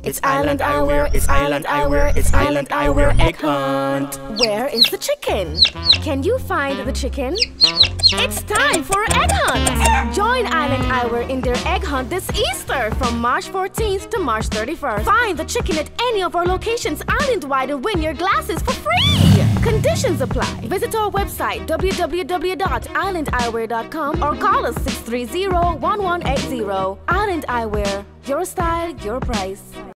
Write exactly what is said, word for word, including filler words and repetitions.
It's Eyeland Eyewear, it's Eyeland Eyewear, it's Eyeland Eyewear egg hunt. Where is the chicken? Can you find the chicken? It's time for egg hunt! Join Eyeland Eyewear in their egg hunt this Easter from March fourteenth to March thirty-first. Find the chicken at any of our locations island-wide and win your glasses for free! Conditions apply. Visit our website w w w dot eyeland eyewear dot com or call us six three zero, one one eight zero. Eyeland Eyewear. Your style, your price.